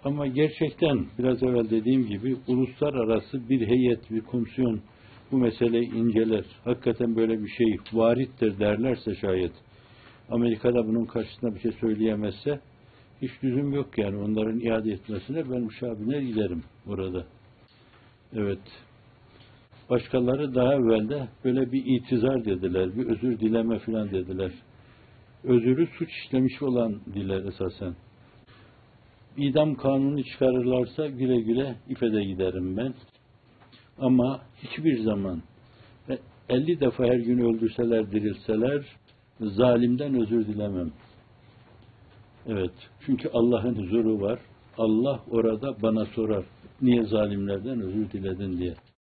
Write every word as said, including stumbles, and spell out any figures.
Ama gerçekten biraz evvel dediğim gibi uluslararası bir heyet, bir komisyon bu meseleyi inceler. Hakikaten böyle bir şey varittir derlerse şayet, Amerika'da bunun karşısında bir şey söyleyemezse hiç lüzum yok yani onların iade etmesine, ben müşabine giderim orada. Evet. Başkaları daha evvel de böyle bir itizar dediler, bir özür dileme filan dediler. Özürü suç işlemiş olan diller esasen. İdam kanunu çıkarırlarsa güle güle İFE'de giderim ben. Ama hiçbir zaman elli defa her gün öldürseler, dirilseler zalimden özür dilemem. Evet. Çünkü Allah'ın huzuru var. Allah orada bana sorar. Niye zalimlerden özür diledin diye.